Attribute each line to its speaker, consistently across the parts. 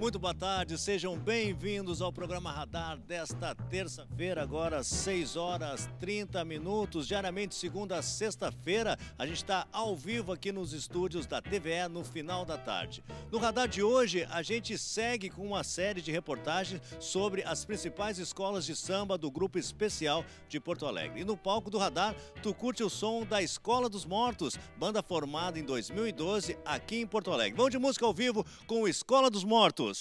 Speaker 1: Muito boa tarde, sejam bem-vindos ao programa Radar desta terça-feira, agora 6 horas 30 minutos, diariamente segunda a sexta-feira. A gente está ao vivo aqui nos estúdios da TVE no final da tarde. No Radar de hoje, a gente segue com uma série de reportagens sobre as principais escolas de samba do Grupo Especial de Porto Alegre. E no palco do Radar, tu curte o som da Escola dos Mortos, banda formada em 2012 aqui em Porto Alegre. Vamos de música ao vivo com o Escola dos Mortos.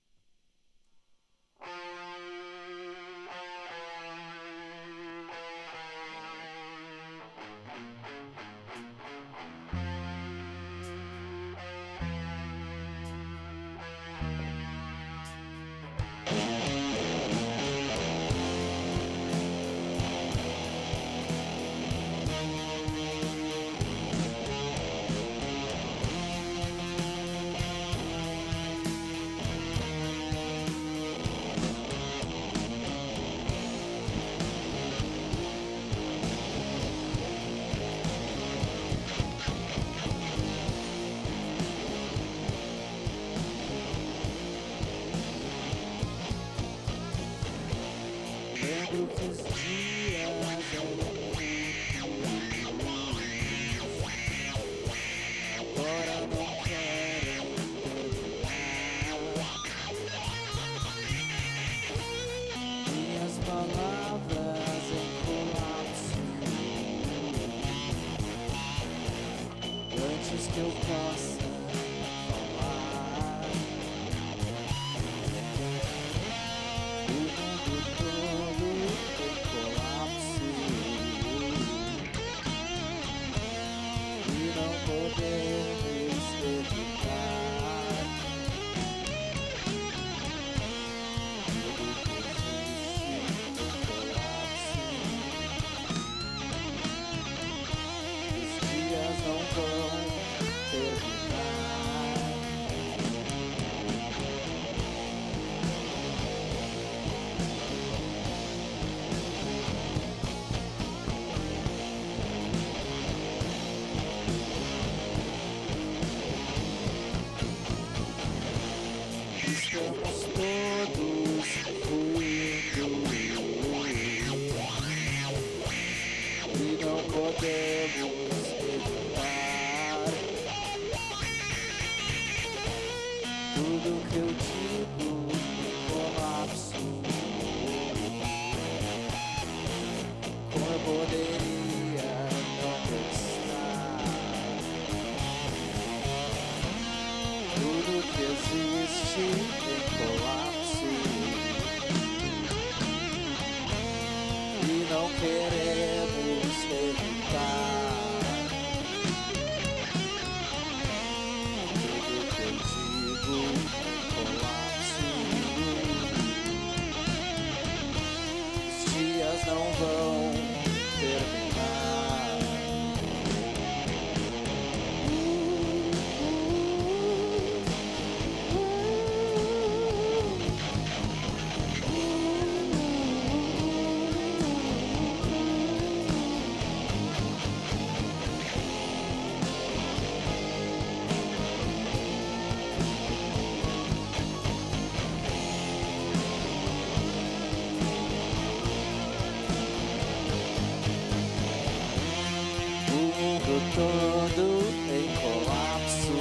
Speaker 2: Todo em colapso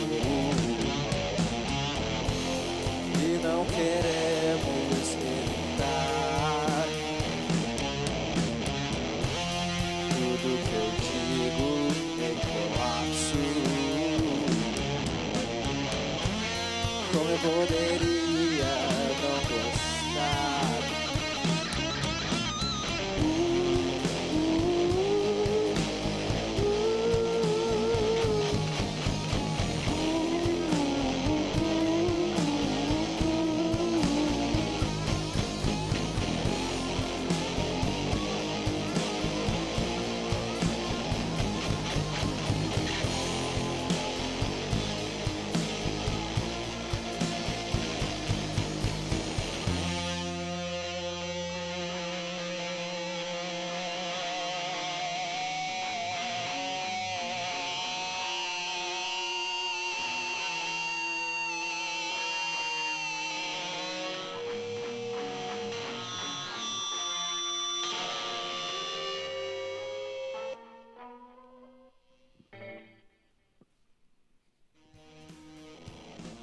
Speaker 2: e não queremos evitar. Tudo que eu digo em colapso. Como eu poderia não gostar?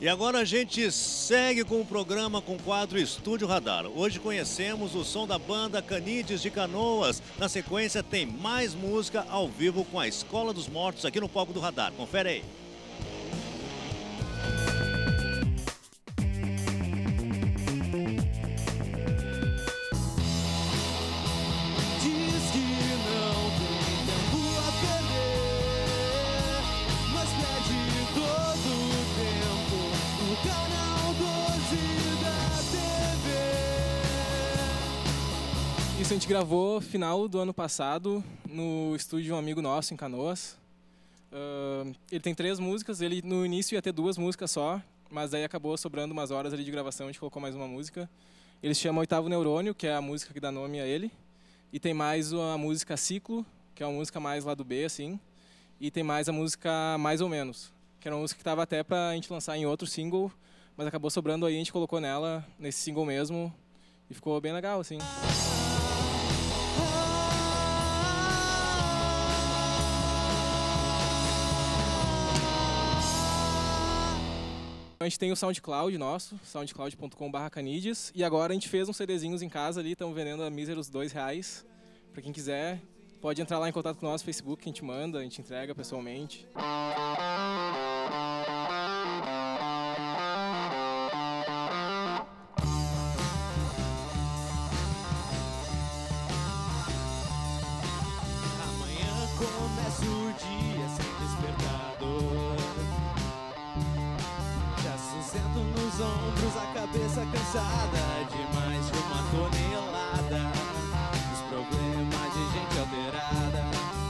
Speaker 1: E agora a gente segue com o programa com o quadro Estúdio Radar. Hoje conhecemos o som da banda Canides de Canoas. Na sequência tem mais música ao vivo com a Escola dos Mortos aqui no palco do Radar. Confere aí.
Speaker 3: Isso a gente gravou final do ano passado no estúdio de um amigo nosso em Canoas. Ele tem 3 músicas, ele no início ia ter 2 músicas só, mas daí acabou sobrando umas horas ali de gravação, a gente colocou mais uma música. Ele se chama Oitavo Neurônio, que é a música que dá nome a ele. E tem mais a música Ciclo, que é uma música mais lá do B, assim. E tem mais a música Mais ou Menos, que era uma música que estava até pra gente lançar em outro single, mas acabou sobrando aí, a gente colocou nela, nesse single mesmo, e ficou bem legal, assim. A gente tem o SoundCloud nosso, soundcloud.com/canides, e agora a gente fez uns CDzinhos em casa ali, estamos vendendo a míseros R$2. Para quem quiser, pode entrar lá em contato com o nosso Facebook, que a gente manda, a gente entrega pessoalmente.
Speaker 2: Amanhã começa o dia sem despertador. Já sustento nos ombros a cabeça cansada de mais de 1 tonelada. Os problemas de gente alterada.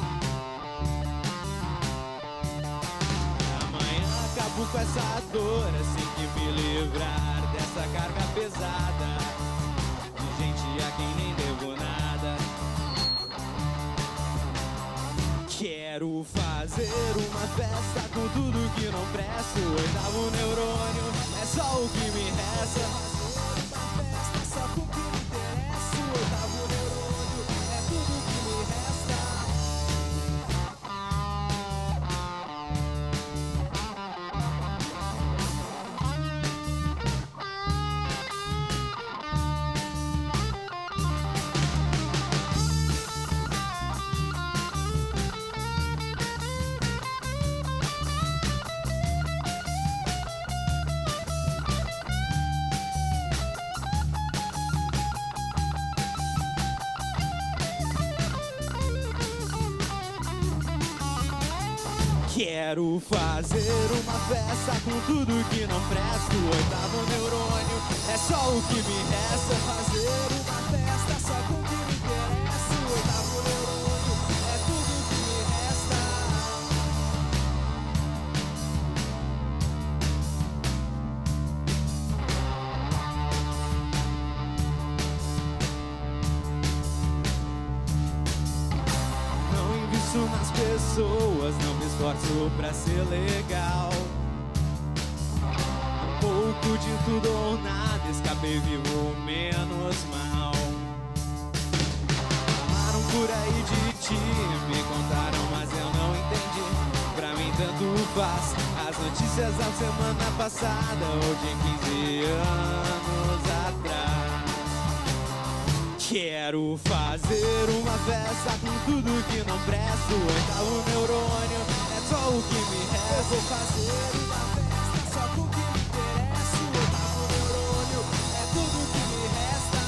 Speaker 2: Amanhã acabo com essa dor assim que me livrar dessa carga pesada. De gente a quem nem devo nada. Quero fazer uma festa com tudo que não presta. O 8º neurônio é só o que me resta. Fazer uma festa só com o que me interessa. O 8º neurônio é tudo que me resta. Quero fazer uma festa com tudo que não presta. O 8º neurônio é só o que me resta. Fazer uma festa só com o que me interessa. O 8º neurônio é tudo que me resta. Não invisto nas pessoas, não me esforço pra ser legal. Um pouco de tudo ou nada, escapei vivo menos mal. Falaram por aí de ti, me contaram, mas eu não entendi. Pra mim tanto faz as notícias da semana passada ou de 15 anos atrás. Quero fazer uma festa com tudo que não presta. O 8º neurônio é só o que me resta. Eu vou fazer uma festa só com o que me interessa. O 8º neurônio é tudo que me resta.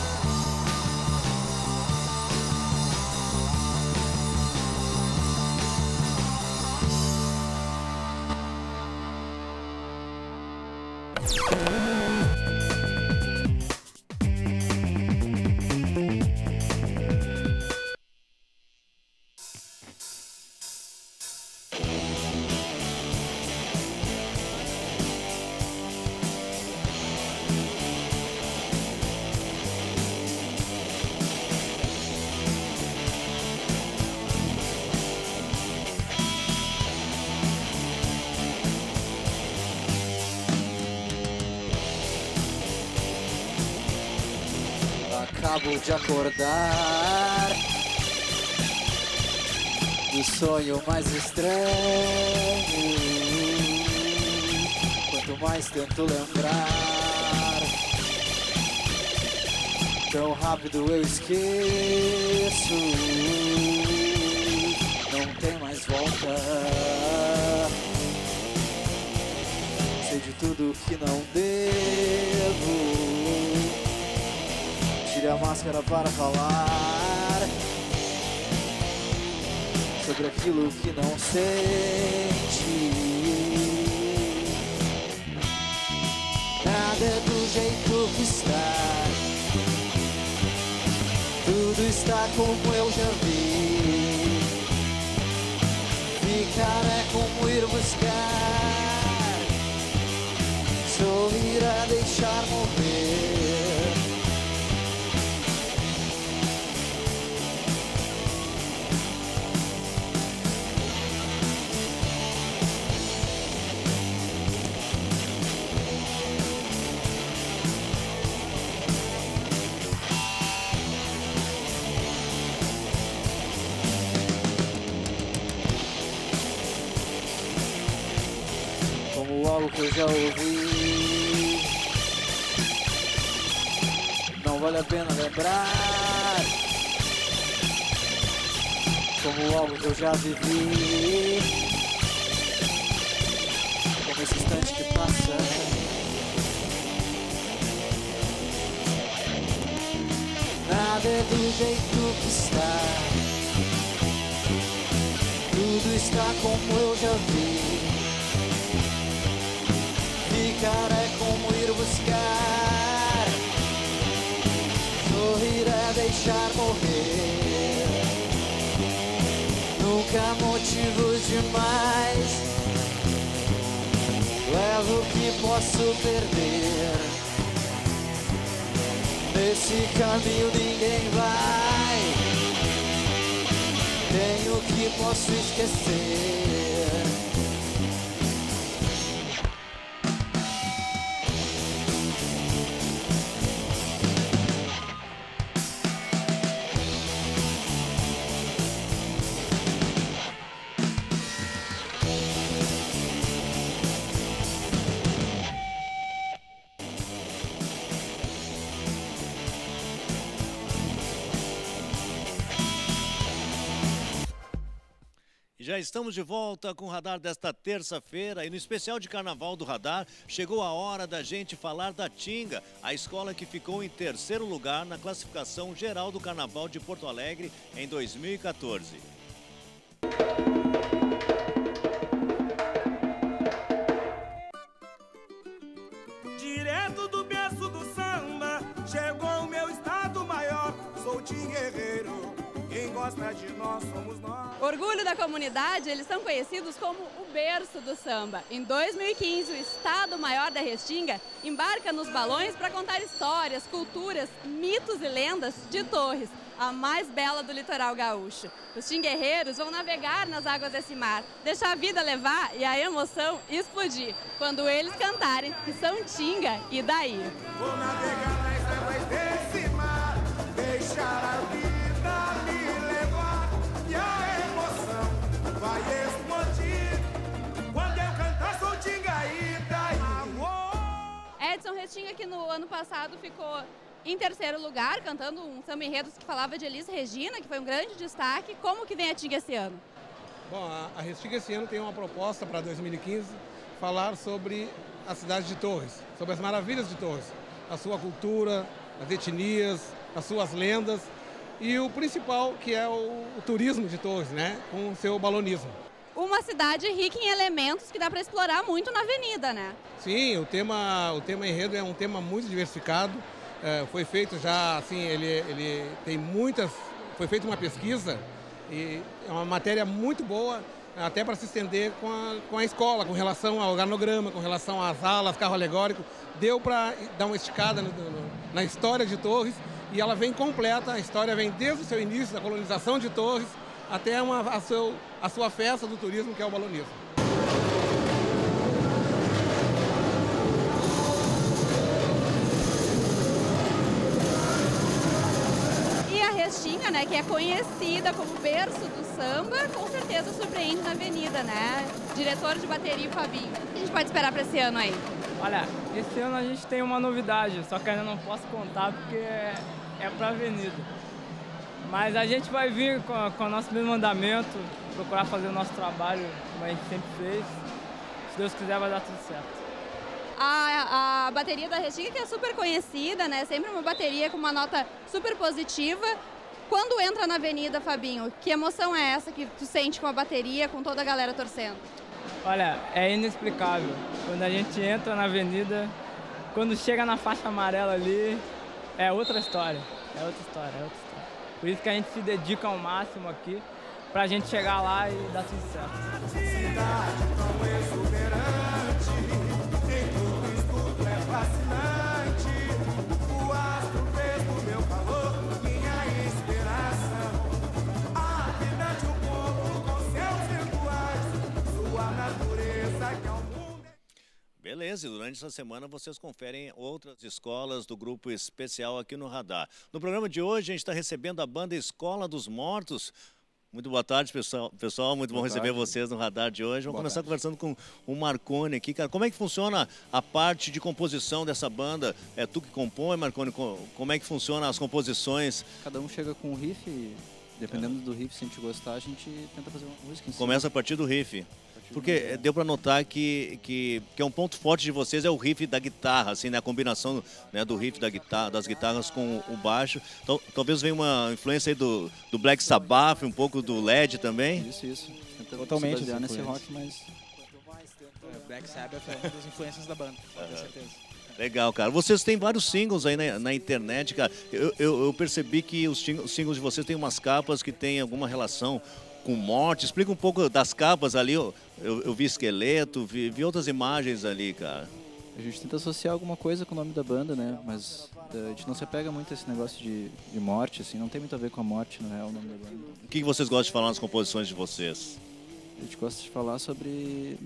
Speaker 4: Acabo de acordar do sonho mais estranho. Quanto mais mas tento lembrar. Tão rápido eu esqueço, não tem mais volta. Sei de tudo que não devo. Tire a máscara para falar sobre aquilo que não sente. Nada é do jeito que está. Tudo está como eu já vi. Ficar é como ir buscar. Sorrir é deixar morrer. Algo que eu já ouvi, não vale a pena lembrar. Como algo que eu já vivi, como esse instante que passa. Nada é do jeito que está. Tudo está como eu já vi. Ficar é como ir buscar. Sorrir é deixar morrer. Nunca motivos demais. Levo o que posso perder. Nesse caminho ninguém vai. Tenho o que posso esquecer.
Speaker 1: Já estamos de volta com o Radar desta terça-feira e no especial de Carnaval do Radar chegou a hora da gente falar da Tinga, a escola que ficou em terceiro lugar na classificação geral do Carnaval de Porto Alegre em 2014.
Speaker 5: Direto do berço do samba, chegou o meu estado maior, sou tingueiro. Quem gosta de nós somos nós.
Speaker 6: Orgulho da comunidade, eles são conhecidos como o berço do samba. Em 2015, o Estado Maior da Restinga embarca nos balões para contar histórias, culturas, mitos e lendas de Torres, a mais bela do litoral gaúcho. Os tinguerreiros vão navegar nas águas desse mar, deixar a vida levar e a emoção explodir, quando eles cantarem que são Tinga e daí.
Speaker 5: Vou navegar nas águas desse mar, deixar a vida vai explodir quando eu cantar sou Tinga e daí.
Speaker 6: Edson Restinga, que no ano passado ficou em terceiro lugar, cantando um samba enredo que falava de Elis Regina, que foi um grande destaque. Como que vem a Tinga esse ano?
Speaker 7: Bom, a Restinga esse ano tem uma proposta para 2015, falar sobre a cidade de Torres, sobre as maravilhas de Torres, a sua cultura, as etnias, as suas lendas. E o principal, que é o turismo de Torres, né? Com o seu balonismo.
Speaker 6: Uma cidade rica em elementos que dá para explorar muito na avenida, né?
Speaker 7: Sim, o tema enredo é um tema muito diversificado. Foi feito já, assim, ele tem muitas... Foi feita uma pesquisa e é uma matéria muito boa, até para se estender com a escola, com relação ao organograma, com relação às alas, carro alegórico. Deu para dar uma esticada na história de Torres. E ela vem completa, a história vem desde o seu início, da colonização de Torres, até a sua festa do turismo, que é o balonismo.
Speaker 6: E a Restinga, né, que é conhecida como berço do samba, com certeza surpreende na avenida, né? Diretor de bateria, o Fabinho. O que a gente pode esperar para esse ano aí?
Speaker 8: Olha, esse ano a gente tem uma novidade, só que ainda não posso contar porque é pra avenida. Mas a gente vai vir com o nosso mesmo andamento, procurar fazer o nosso trabalho como a gente sempre fez. Se Deus quiser, vai dar tudo certo.
Speaker 6: A bateria da Restinga, que é super conhecida, né? Sempre uma bateria com uma nota super positiva. Quando entra na avenida, Fabinho, que emoção é essa que tu sente com a bateria, com toda a galera torcendo?
Speaker 8: Olha, é inexplicável. Quando a gente entra na avenida, quando chega na faixa amarela ali, é outra história. É outra história, é outra história. Por isso que a gente se dedica ao máximo aqui, pra gente chegar lá e dar tudo certo.
Speaker 5: Cidade tão exuberante, em tudo é fascinante. O astro fez do meu calor minha inspiração. A vida de um povo com seus rituais, sua natureza que é o mundo.
Speaker 1: Beleza, e durante essa semana vocês conferem outras escolas do grupo especial aqui no Radar. No programa de hoje a gente está recebendo a banda Escola dos Mortos. Muito boa tarde, pessoal. Muito bom receber vocês no Radar de hoje. Vamos começar conversando com o Marconi aqui. Cara, como é que funciona a parte de composição dessa banda? É tu que compõe, Marconi? Como é que funciona as composições?
Speaker 9: Cada um chega com um riff, dependendo do riff, se a gente gostar, a gente tenta fazer uma música em cima.
Speaker 1: Começa a partir do riff. Porque deu para notar que é um ponto forte de vocês é o riff da guitarra, assim, né? A combinação, né, do riff das guitarras com o baixo. Então, talvez venha uma influência aí do Black Sabbath, um pouco do LED também.
Speaker 9: Isso.
Speaker 2: Totalmente
Speaker 9: se basear nesse rock, mas...
Speaker 2: Black Sabbath é uma das influências da banda, com certeza.
Speaker 1: Legal, cara. Vocês têm vários singles aí na internet, cara. Eu percebi que os singles de vocês têm umas capas que têm alguma relação com morte. Explica um pouco das capas ali. Eu vi esqueleto, vi outras imagens ali, cara.
Speaker 9: A gente tenta associar alguma coisa com o nome da banda, né? Mas a gente não se apega muito a esse negócio de morte, assim. Não tem muito a ver com a morte, na real, o nome da banda.
Speaker 1: O que vocês gostam de falar nas composições de vocês?
Speaker 9: A gente gosta de falar sobre...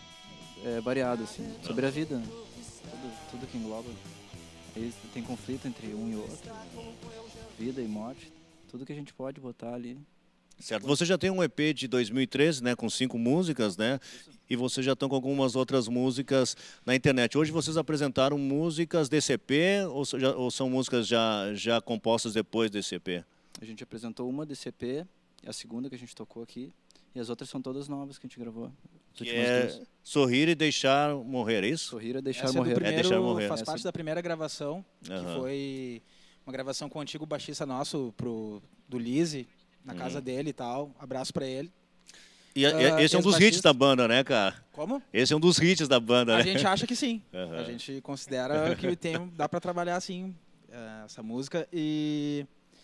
Speaker 9: variado, assim. Sobre a vida, né? Tudo que engloba. Aí tem conflito entre um e outro. Vida e morte. Tudo que a gente pode botar ali.
Speaker 1: Certo. Você já tem um EP de 2013, né, com 5 músicas, né? E vocês já estão com algumas outras músicas na internet. Hoje vocês apresentaram músicas desse EP ou são músicas já compostas depois desse EP?
Speaker 9: A gente apresentou uma desse EP, a segunda que a gente tocou aqui, e as outras são todas novas que a gente gravou.
Speaker 1: Que é Sorrir e Deixar Morrer, é isso?
Speaker 9: Sorrir e Deixar
Speaker 2: Essa
Speaker 9: Morrer.
Speaker 2: É
Speaker 1: Deixar Morrer.
Speaker 2: Faz parte da primeira gravação, que foi uma gravação com o antigo baixista nosso, do Lizzy, na casa dele e tal. Abraço pra ele.
Speaker 1: E esse é um dos hits da banda, né, cara?
Speaker 2: Como?
Speaker 1: Esse é um dos hits da banda, né?
Speaker 2: A gente acha que sim. A gente considera que dá pra trabalhar assim, essa música. E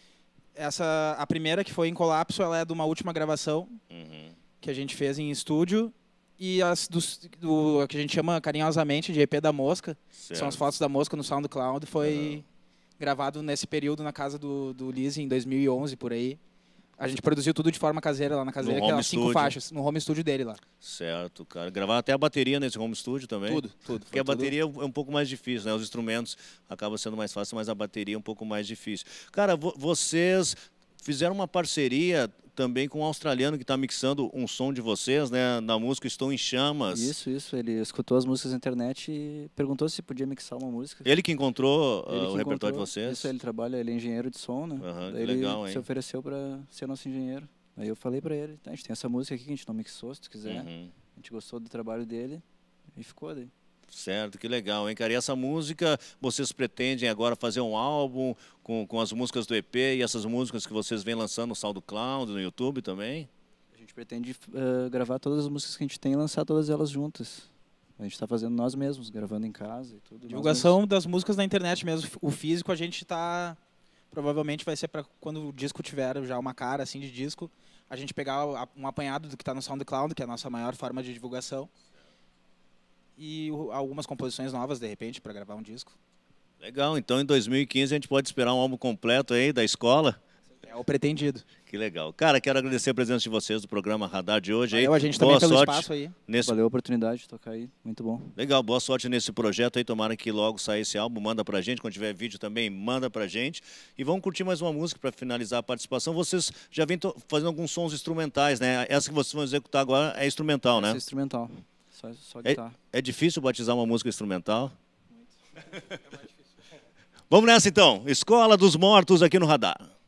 Speaker 2: a primeira, que foi em Colapso, ela é de uma última gravação que a gente fez em estúdio. E as do que a gente chama carinhosamente de EP da Mosca, são as fotos da Mosca no SoundCloud, foi gravado nesse período na casa do Lizzy, em 2011, por aí. A gente produziu tudo de forma caseira lá na caseira, que era 5 faixas, no home studio dele lá.
Speaker 1: Certo, cara. Gravaram até a bateria nesse home studio também?
Speaker 2: Tudo.
Speaker 1: Porque a bateria é um pouco mais difícil, né? Os instrumentos acabam sendo mais fáceis, mas a bateria é um pouco mais difícil. Cara, vocês fizeram uma parceria também com um australiano que está mixando um som de vocês, né? Na música Estou em Chamas.
Speaker 9: Isso. Ele escutou as músicas na internet e perguntou se podia mixar uma música.
Speaker 1: Ele que encontrou o repertório de vocês?
Speaker 9: Isso, ele trabalha, ele é engenheiro de som, né? Daí ele
Speaker 1: legal,
Speaker 9: se ofereceu para ser nosso engenheiro. Aí eu falei para ele, tá, a gente tem essa música aqui que a gente não mixou, se tu quiser. A gente gostou do trabalho dele e ficou daí.
Speaker 1: Certo, que legal, hein, cara? E essa música, vocês pretendem agora fazer um álbum com as músicas do EP e essas músicas que vocês vêm lançando no SoundCloud, no YouTube também?
Speaker 9: A gente pretende gravar todas as músicas que a gente tem e lançar todas elas juntas. A gente está fazendo nós mesmos, gravando em casa e tudo.
Speaker 2: Divulgação das músicas na internet mesmo. O físico a gente está... Provavelmente vai ser para quando o disco tiver já uma cara assim de disco, a gente pegar um apanhado do que está no SoundCloud, que é a nossa maior forma de divulgação. E algumas composições novas, de repente, para gravar um disco.
Speaker 1: Legal, então em 2015 a gente pode esperar um álbum completo aí da escola?
Speaker 2: É o pretendido.
Speaker 1: Que legal. Cara, quero agradecer a presença de vocês do programa Radar de hoje.
Speaker 2: Valeu,
Speaker 1: aí.
Speaker 2: A gente
Speaker 1: boa
Speaker 2: também pelo
Speaker 1: sorte
Speaker 2: espaço aí.
Speaker 9: Valeu a oportunidade de tocar aí, muito bom.
Speaker 1: Legal, boa sorte nesse projeto aí, tomara que logo saia esse álbum, manda pra gente, quando tiver vídeo também, manda pra gente. E vamos curtir mais uma música para finalizar a participação. Vocês já vêm fazendo alguns sons instrumentais, né? Essa que vocês vão executar agora é instrumental, né?
Speaker 9: Essa é instrumental. Só guitarra.
Speaker 1: É difícil batizar uma música instrumental? Muito. Vamos nessa então. Escola dos Mortos aqui no Radar.